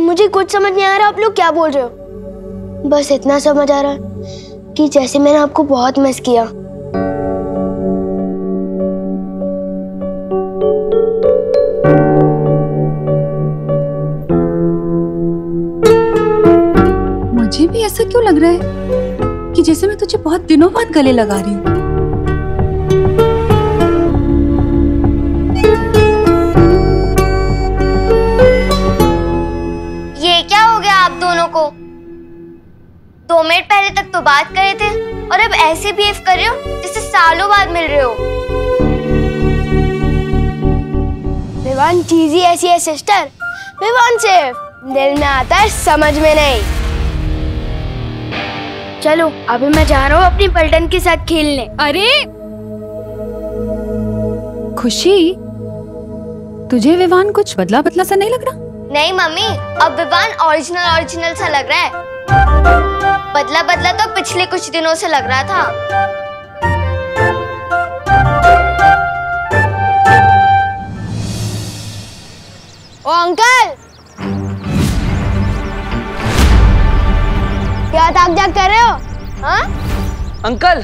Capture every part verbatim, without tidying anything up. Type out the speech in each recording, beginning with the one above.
मुझे कुछ समझ नहीं आ रहा आप लोग क्या बोल रहे हो। बस इतना समझ आ रहा है कि जैसे मैंने आपको बहुत मिस किया। मुझे भी ऐसा क्यों लग रहा है कि जैसे मैं तुझे बहुत दिनों बाद गले लगा रही हूँ। ये क्या हो गया आप दोनों को? दो मिनट पहले तक तो बात कर रहे थे और अब ऐसे बिहेव कर रहे हो जैसे सालों बाद मिल रहे हो। विवान चीज ही ऐसी है सिस्टर। विवान सिर्फ दिल में आता है, समझ में नहीं। चलो अभी मैं जा रहा हूँ अपनी पलटन के साथ खेलने। अरे खुशी, तुझे विवान कुछ बदला बदला सा नहीं लग रहा? नहीं मम्मी, अब विवान ओरिजिनल ओरिजिनल सा लग रहा है। बदला बदला तो पिछले कुछ दिनों से लग रहा था। ओ अंकल, क्या ताक जाग कर रहे हो? हाँ? अंकल,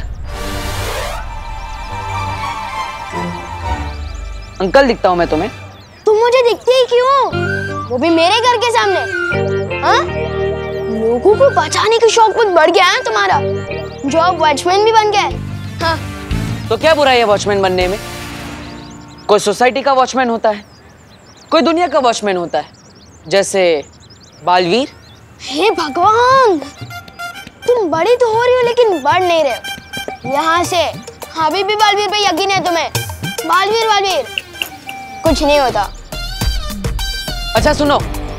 अंकल दिखता हूँ मैं तुम्हें? तुम मुझे दिखती ही क्यों? वो भी मेरे घर के सामने। हाँ? लोगों को बचाने की शौक बहुत बढ़ गया है तुम्हारा, जो अब वॉचमैन भी बन गया है। हाँ? तो क्या बुराई है वॉचमैन बनने में? कोई सोसाइटी का वॉचमैन होता है, कोई दुनिया का वॉचमैन होता है, जैसे बालवीर। हे भगवान, तुम बड़ी तो हो रही हो लेकिन बढ़ नहीं रहे हो। यहाँ से अभी भी बालवीर पे यकीन है तुम्हें? बालवीर बालवीर कुछ नहीं होता। अच्छा सुनो,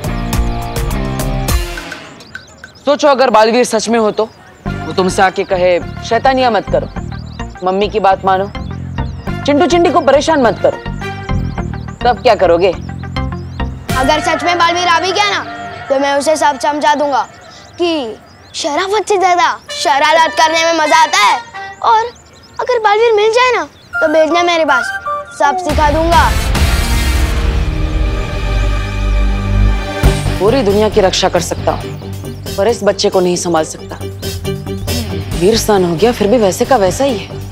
सोचो अगर बालवीर सच में हो तो वो तुमसे आके कहे शैतानियां मत करो, मम्मी की बात मानो, चिंटू चिंटी को परेशान मत करो, तब क्या करोगे? अगर सच में बालवीर आ भी गया ना तो मैं उसे सब समझा दूंगा कि शराफत से ज्यादा शरारत करने में मजा आता है। और अगर बालवीर मिल जाए ना तो भेजना मेरे पास, सब सिखा दूंगा। पूरी दुनिया की रक्षा कर सकता हूँ पर इस बच्चे को नहीं संभाल सकता। वीर सन हो गया फिर भी वैसे का वैसा ही है।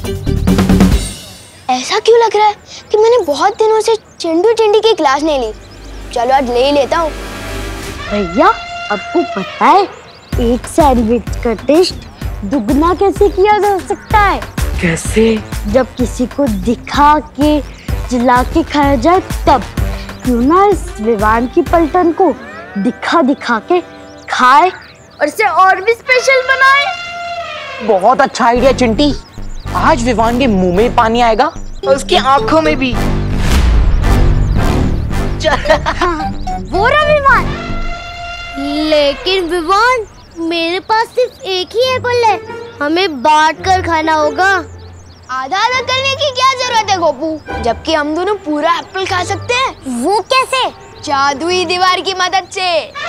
ऐसा क्यों लग रहा है कि मैंने बहुत दिनों से चिंटू चिंटी की क्लास नहीं ली। चलो आज ले ही लेता हूँ। भैया आपको पता है एक सैंडविच का टेस्ट दुगना कैसे किया जा सकता है? कैसे? जब किसी को दिखा के जिला के खाया जाए तब। क्यों ना इस विवान की पलटन को दिखा दिखा के खाए और इसे और भी स्पेशल बनाए। बहुत अच्छा आइडिया चिंटी। आज विवान के मुंह में पानी आएगा और उसकी आंखों में भी। हाँ, वो रहा विवान। लेकिन विवान मेरे पास सिर्फ एक ही एप्पल है, हमें बांट कर खाना होगा। आधा आधा करने की क्या जरूरत है गोपू, जबकि हम दोनों पूरा एप्पल खा सकते हैं। वो कैसे? जादुई दीवार की मदद से।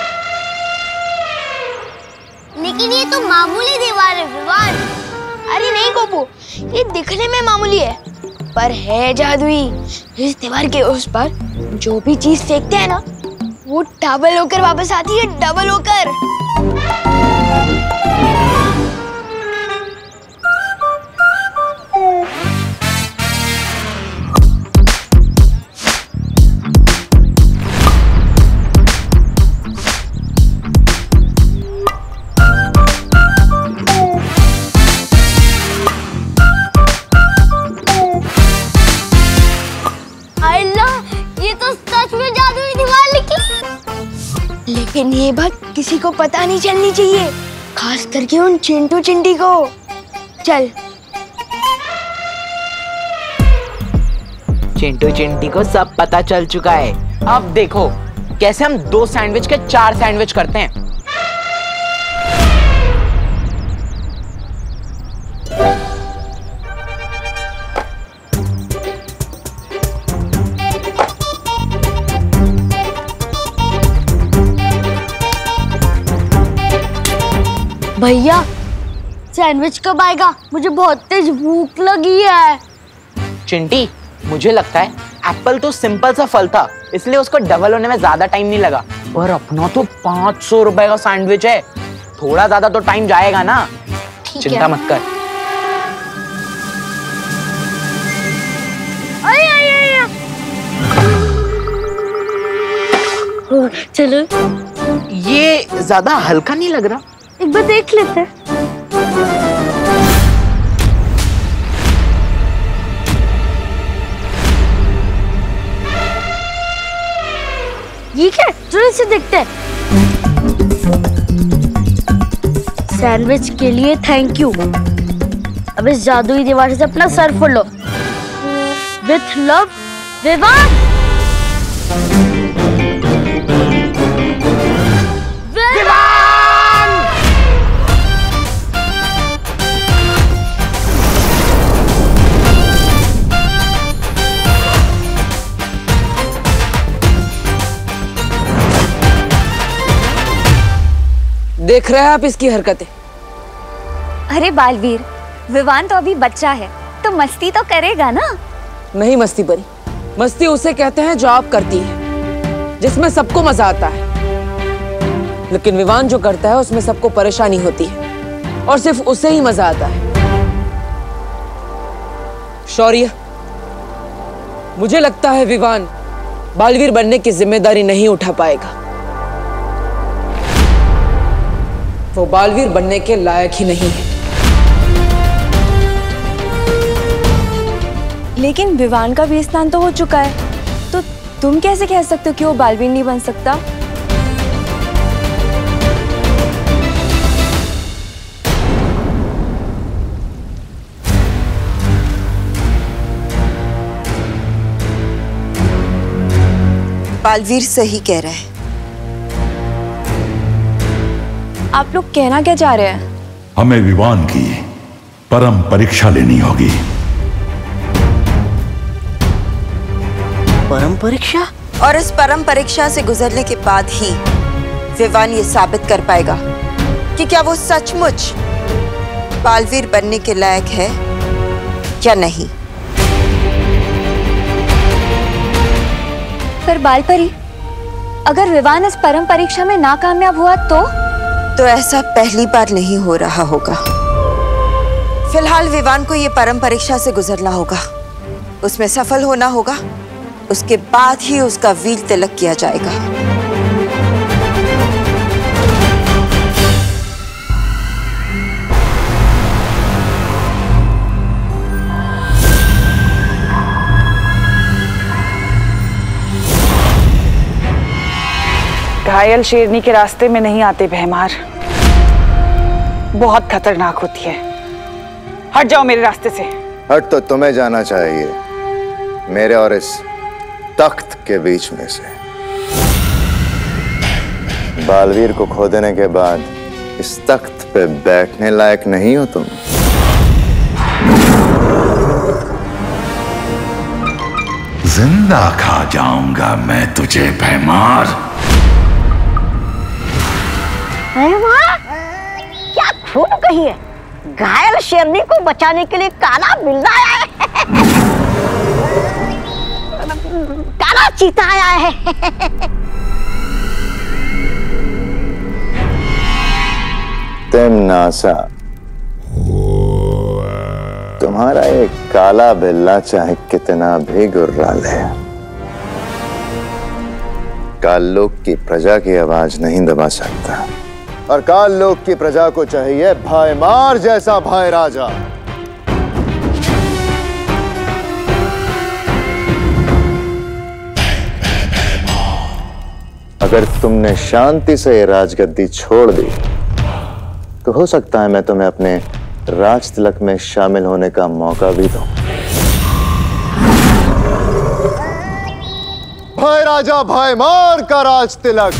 लेकिन ये तो मामूली दीवार है विवान। अरे नहीं गोपू, ये दिखने में मामूली है पर है जादुई। इस दीवार के उस पर जो भी चीज फेंकते हैं ना वो डबल होकर वापस आती है, डबल होकर। लेकिन ये बात किसी को पता नहीं चलनी चाहिए, खास करके उन चिंटू चिंटी को। चल। चिंटू चिंटी को सब पता चल चुका है। अब देखो कैसे हम दो सैंडविच के चार सैंडविच करते हैं। भैया सैंडविच कब आएगा? मुझे बहुत तेज भूख लगी है। चिंटी मुझे लगता है एप्पल तो सिंपल सा फल था, इसलिए उसको डबल होने में ज्यादा टाइम नहीं लगा। और अपना तो पाँच सौ रुपए का सैंडविच है, थोड़ा ज्यादा तो टाइम जाएगा ना। चिंता मत कर। आए, आए, आए, आए। ओ, चलो ये ज्यादा हल्का नहीं लग रहा? एक बार देख लेते हैं। ये क्या? चलो इसे देखते हैं। सैंडविच के लिए थैंक यू। अब इस जादुई दीवार से अपना सर फोड़ लो। With love, Vivaan. देख रहे हैं आप इसकी हरकतें? अरे बालवीर, विवान तो अभी बच्चा है, तो मस्ती तो करेगा ना। नहीं मस्ती परी, मस्ती उसे कहते हैं जो आप करती है, जिसमें सबको मजा आता है। लेकिन विवान जो करता है उसमें सबको परेशानी होती है और सिर्फ उसे ही मजा आता है। शौर्य, मुझे लगता है विवान बालवीर बनने की जिम्मेदारी नहीं उठा पाएगा। वो बालवीर बनने के लायक ही नहीं है। लेकिन विवान का भी स्नान तो हो चुका है, तो तुम कैसे कह सकते हो कि वो बालवीर नहीं बन सकता? बालवीर सही कह रहा है। आप लोग कहना क्या चाह रहे हैं? हमें विवान की परम परीक्षा लेनी होगी। परम परीक्षा? और इस परम परीक्षा से गुजरने के बाद ही विवान ये साबित कर पाएगा कि क्या वो सचमुच बालवीर बनने के लायक है या नहीं। पर बालपरी, अगर विवान इस परम परीक्षा में नाकामयाब हुआ तो? तो ऐसा पहली बार नहीं हो रहा होगा। फिलहाल विवान को ये परम परीक्षा से गुजरना होगा, उसमें सफल होना होगा, उसके बाद ही उसका वीर तिलक किया जाएगा। घायल शेरनी के रास्ते में नहीं आते भैमार, बहुत खतरनाक होती है। हट जाओ मेरे रास्ते से। हट तो तुम्हें जाना चाहिए, मेरे और इस तख्त के बीच में से। बालवीर को खो देने के बाद इस तख्त पे बैठने लायक नहीं हो तुम। जिंदा खा जाऊंगा मैं तुझे भैमार। क्या खूब कही है। घायल शेरनी को बचाने के लिए काला बिल्ला आया है। काला चीता आया है। तिमनासा, तुम्हारा एक काला बिल्ला चाहे कितना भी गुर्रा ले, काल लोक की प्रजा की आवाज नहीं दबा सकता। और काल लोक की प्रजा को चाहिए भाईमार जैसा भाई राजा। अगर तुमने शांति से ये राजगद्दी छोड़ दी तो हो सकता है मैं तुम्हें अपने राज तिलक में शामिल होने का मौका भी दूं। भाई राजा भाईमार का राज तिलक।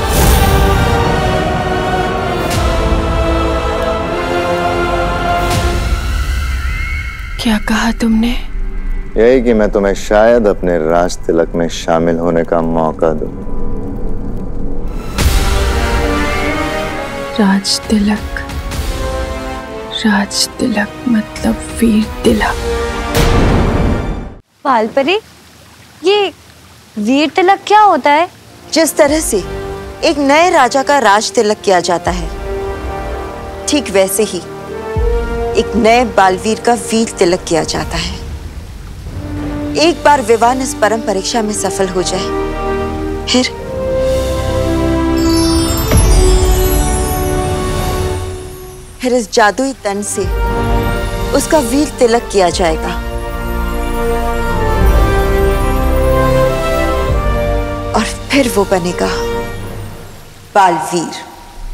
क्या कहा तुमने? यही कि मैं तुम्हें शायद अपने राज तिलक में शामिल होने का मौका दूं। राज तिलक, राज तिलक मतलब वीर तिलक। बालपरी, ये वीर तिलक क्या होता है? जिस तरह से एक नए राजा का राज तिलक किया जाता है, ठीक वैसे ही एक नए बालवीर का वीर तिलक किया जाता है। एक बार विवान इस परम परीक्षा में सफल हो जाए, फिर फिर इस जादुई तन से उसका वीर तिलक किया जाएगा और फिर वो बनेगा बालवीर।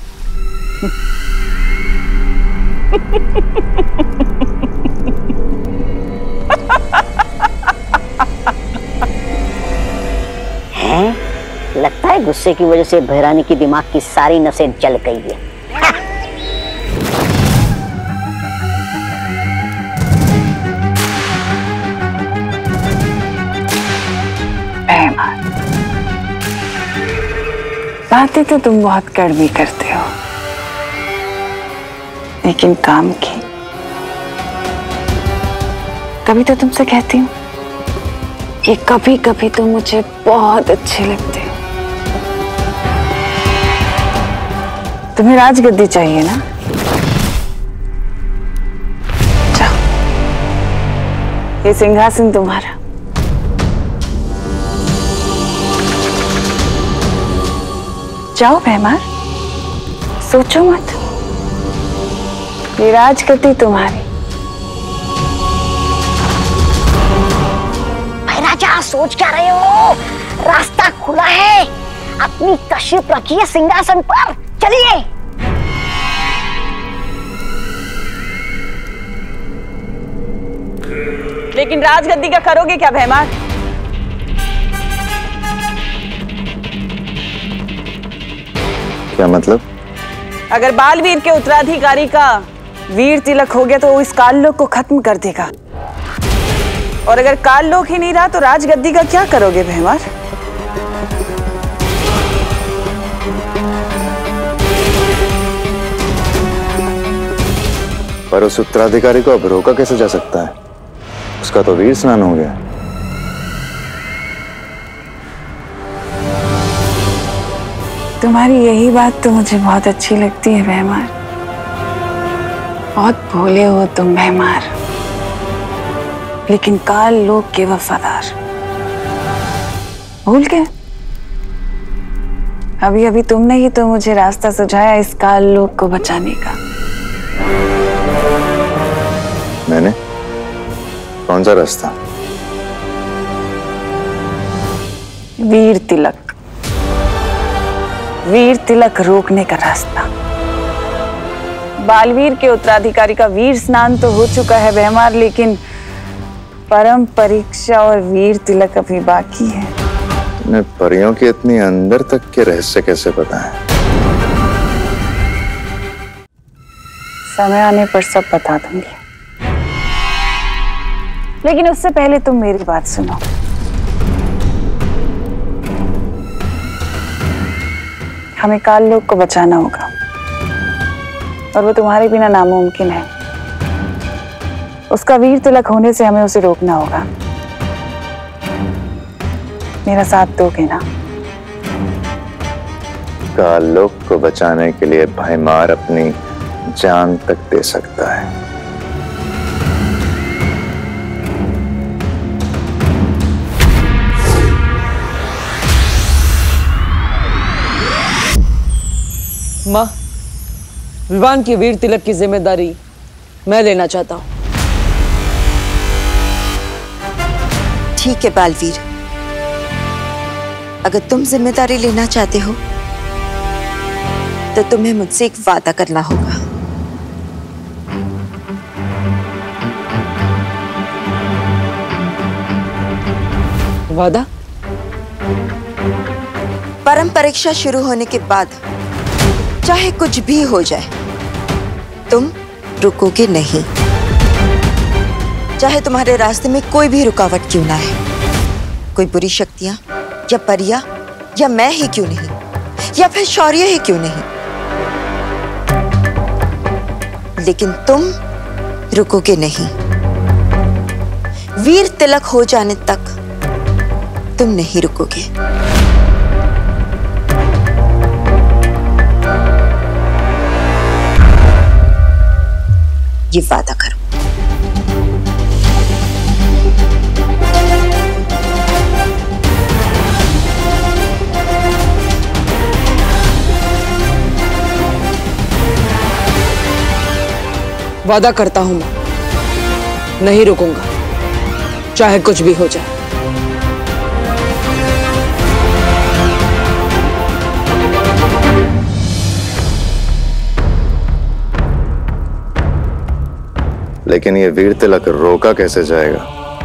हैं? लगता है गुस्से की वजह से भैरानी की दिमाग की सारी नसें जल गई है। बातें तो तुम बहुत कड़वी करते हो, लेकिन काम की कभी तो तुमसे कहती हूँ कि कभी कभी तुम मुझे बहुत अच्छे लगते हो। तुम्हें राजगद्दी चाहिए ना? जाओ, ये सिंहासन तुम्हारा। जाओ भैमार, सोचो मत, ये राजगद्दी तुम्हारी। भाई राजा, सोच क्या रहे हो? रास्ता खुला है, अपनी तशरीफ रखिए सिंहासन पर, चलिए। लेकिन राजगद्दी का करोगे क्या भैमार? क्या मतलब? अगर बालवीर के उत्तराधिकारी का वीर तिलक हो गया तो वो इस काललोक को खत्म कर देगा, और अगर काललोक ही नहीं रहा तो राजगद्दी का क्या करोगे भैमार? पर उस उत्तराधिकारी को अब रोका कैसे जा सकता है? उसका तो वीर स्नान हो गया। तुम्हारी यही बात तो मुझे बहुत अच्छी लगती है भैमार। बहुत भोले हो तुम भैमार, लेकिन काल लोक के वफादार। भूल गए? अभी अभी तुमने ही तो मुझे रास्ता सुझाया इस काल लोक को बचाने का। मैंने? कौन सा रास्ता? वीर तिलक। वीर तिलक रोकने का रास्ता। बालवीर के उत्तराधिकारी का वीर स्नान तो हो चुका है भैमार, लेकिन परम परीक्षा और वीर तिलक अभी बाकी है। तुम्हें परियों के इतनी अंदर तक के रहस्य कैसे पता है? समय आने पर सब बता दूंगी, लेकिन उससे पहले तुम मेरी बात सुनो। हमें काल लोक को बचाना होगा, और वो तुम्हारे बिना नामुमकिन है। उसका वीर तिलक होने से हमें उसे रोकना होगा। मेरा साथ दोगे ना? काल लोक को बचाने के लिए भैमार अपनी जान तक दे सकता है। माँ, विवान की वीर तिलक की जिम्मेदारी मैं लेना चाहता हूँ। ठीक है बालवीर, अगर तुम जिम्मेदारी लेना चाहते हो तो तुम्हें मुझसे एक वादा करना होगा। वादा? परम परीक्षा शुरू होने के बाद चाहे कुछ भी हो जाए, तुम रुकोगे नहीं। चाहे तुम्हारे रास्ते में कोई भी रुकावट क्यों ना है, कोई बुरी शक्तियां या परियां या मैं ही क्यों नहीं, या फिर शौर्य ही क्यों नहीं, लेकिन तुम रुकोगे नहीं। वीर तिलक हो जाने तक तुम नहीं रुकोगे। ये वादा करो। वादा करता हूं मैं नहीं रुकूंगा, चाहे कुछ भी हो जाए। लेकिन ये वीर तिलक रोका कैसे जाएगा?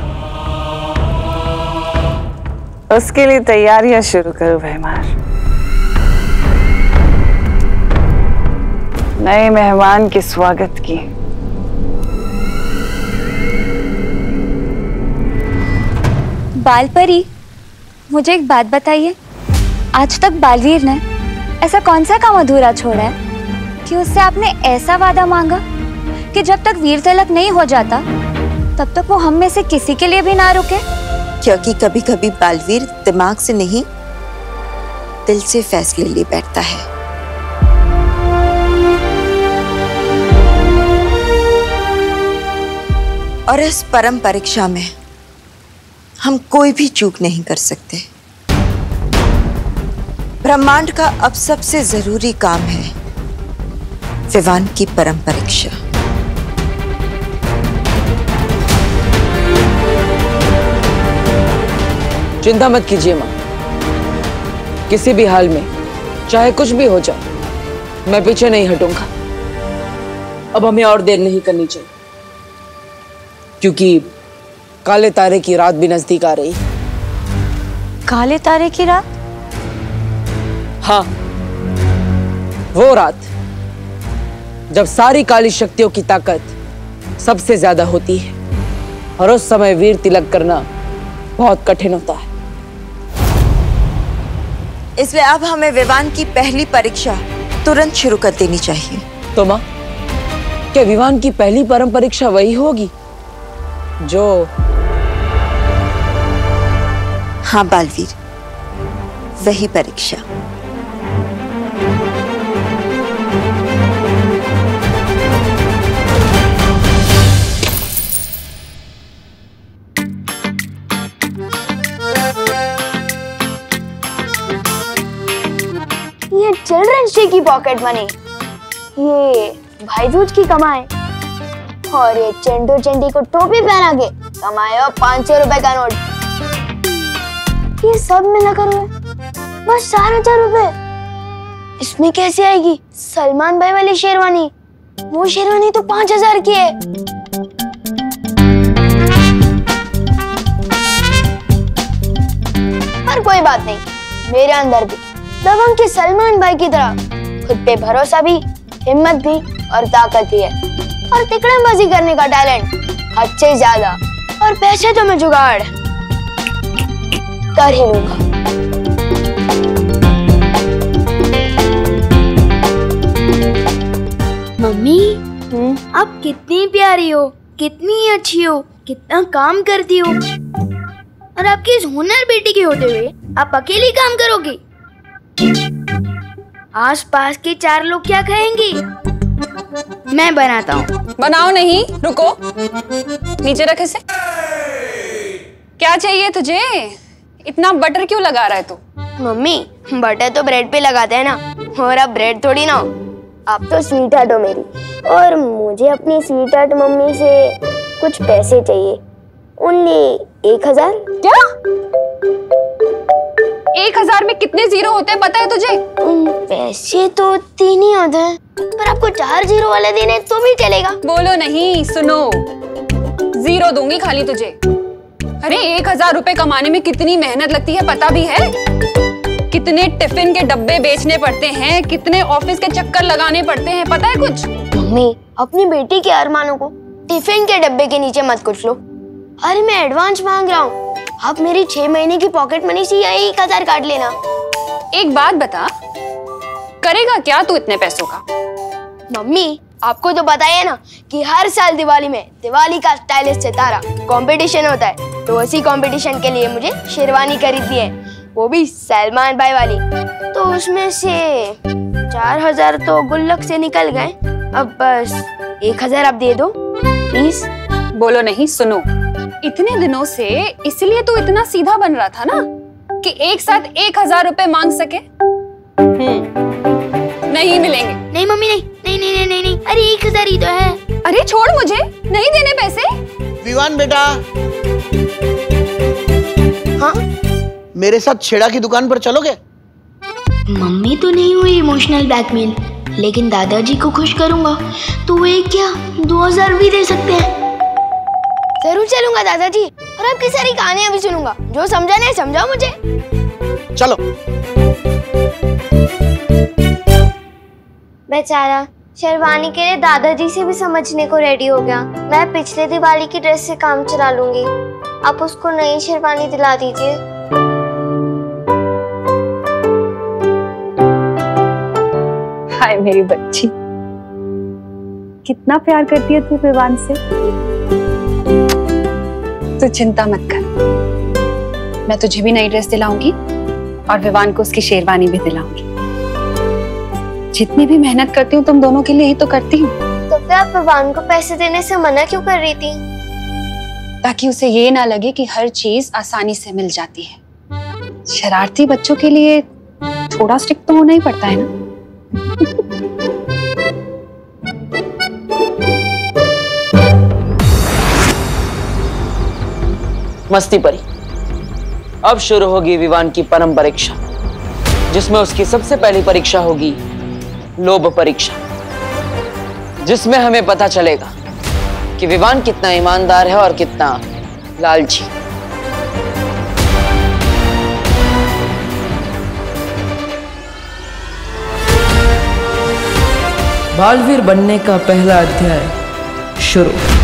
उसके लिए तैयारियां शुरू करो भैमार। नए मेहमान के स्वागत की। बालपरी, मुझे एक बात बताइए, आज तक बालवीर ने ऐसा कौन सा काम अधूरा छोड़ा है कि उससे आपने ऐसा वादा मांगा कि जब तक वीर तिलक नहीं हो जाता तब तक वो हम में से किसी के लिए भी ना रुके? क्योंकि कभी कभी बालवीर दिमाग से नहीं दिल से फैसले ले बैठता है। और इस परम परीक्षा में हम कोई भी चूक नहीं कर सकते। ब्रह्मांड का अब सबसे जरूरी काम है विवान की परम परीक्षा। चिंता मत कीजिए मां, किसी भी हाल में चाहे कुछ भी हो जाए मैं पीछे नहीं हटूंगा। अब हमें और देर नहीं करनी चाहिए क्योंकि काले तारे की रात भी नजदीक आ रही है। काले तारे की रात? हाँ, वो रात जब सारी काली शक्तियों की ताकत सबसे ज्यादा होती है और उस समय वीर तिलक करना बहुत कठिन होता है। इसलिए अब हमें विवान की पहली परीक्षा तुरंत शुरू कर देनी चाहिए। तो मां, क्या विवान की पहली परम परीक्षा वही होगी जो? हाँ बालवीर, वही परीक्षा। ये चिल्ड्रंस डे की पॉकेट मनी, ये भाई दूज की कमाई और ये चंडू चंडी को टोपी पहना के कमाए पांच सौ रुपए का नोट, ये सब मिलाकर हुए बस चार हजार रुपए। इसमें कैसे आएगी सलमान भाई वाली शेरवानी? वो शेरवानी तो पांच हजार की है। पर कोई बात नहीं, मेरे अंदर भी दबंग के सलमान भाई की तरह खुद पे भरोसा भी, हिम्मत भी और ताकत भी है, और तिकड़मबाजी करने का टैलेंट अच्छे ज्यादा, और पैसे तो मैं जुगाड़ कर ही लूंगा। मम्मी, आप कितनी प्यारी हो, कितनी अच्छी हो, कितना काम करती हो, और आपकी इस हुनर बेटी के होते हुए आप अकेली काम करोगी? आस पास के चार लोग क्या कहेंगे? मैं बनाता हूँ। बनाओ नहीं, रुको, नीचे रख इसे। क्या चाहिए तुझे? इतना बटर क्यों लगा रहा है तू? मम्मी, बटर तो ब्रेड पे लगाते हैं ना, और अब ब्रेड थोड़ी ना हो। आप तो स्वीट हार्ट हो मेरी, और मुझे अपनी स्वीट हार्ट मम्मी से कुछ पैसे चाहिए। ओनली एक हजार। क्या? एक हजार में कितने जीरो होते हैं पता है तुझे? पैसे तो तीन ही होते हैं, पर आपको चार जीरो वाले देने तो भी चलेगा। बोलो नहीं, सुनो, जीरो दूंगी खाली तुझे। अरे एक हजार रुपए कमाने में कितनी मेहनत लगती है पता भी है? कितने टिफिन के डब्बे बेचने पड़ते हैं, कितने ऑफिस के चक्कर लगाने पड़ते हैं, पता है कुछ? मम्मी, अपनी बेटी के अरमानों को टिफिन के डब्बे के नीचे मत कुछ लो। अरे मैं एडवांस मांग रहा हूँ, आप मेरी छह महीने की पॉकेट मनी से यही एक हजार काट लेना। एक बात बता, करेगा क्या तू इतने पैसों का? मम्मी, आपको तो पता है ना कि हर साल दिवाली में दिवाली का स्टाइलिश सितारा कंपटीशन होता है। तो उसी कंपटीशन के लिए मुझे शेरवानी खरीदनी है, वो भी सलमान भाई वाली। तो उसमें से चार हजार तो गुल्लक से निकल गए, अब बस एक हजार आप दे दो प्लीज। बोलो नहीं, सुनो, इतने दिनों से इसलिए तो इतना सीधा बन रहा था ना कि एक साथ एक हजार रुपए मांग सके। हम्म, नहीं मिलेंगे। नहीं मम्मी, नहीं नहीं नहीं नहीं नहीं, नहीं। अरे एक हजार ही तो है। अरे छोड़, मुझे नहीं देने पैसे। विवान बेटा, हाँ मेरे साथ छेड़ा की दुकान पर चलोगे? मम्मी तो नहीं हुई इमोशनल ब्लैकमेल, लेकिन दादाजी को खुश करूंगा तो वो एक क्या दो हजार भी दे सकते हैं। जरूर चलूंगा दादाजी, और आपकी सारी कहानियां भी सुनूंगा। जो समझा नहीं समझाओ मुझे। चलो। बेचारा शेरवानी के लिए दादाजी से भी समझने को रेडी हो गया। मैं पिछले दिवाली की ड्रेस से काम चला लूंगी, आप उसको नई शेरवानी दिला दीजिए। हाय मेरी बच्ची, कितना प्यार करती है तू विवान से। तू चिंता मत कर, मैं तुझे भी नई ड्रेस दिलाऊंगी और विवान को उसकी शेरवानी भी दिलाऊंगी। जितनी भी मेहनत करती हूँ तुम दोनों के लिए ही तो करती हूँ। तो फिर आप विवान को पैसे देने से मना क्यों कर रही थी? ताकि उसे ये ना लगे कि हर चीज आसानी से मिल जाती है। शरारती बच्चों के लिए थोड़ा स्ट्रिक्ट तो होना ही पड़ता है ना। मस्ती परी, अब शुरू होगी विवान की परम परीक्षा, जिसमें उसकी सबसे पहली परीक्षा होगी लोभ परीक्षा, जिसमें हमें पता चलेगा कि विवान कितना ईमानदार है और कितना लालची। बालवीर बनने का पहला अध्याय शुरू।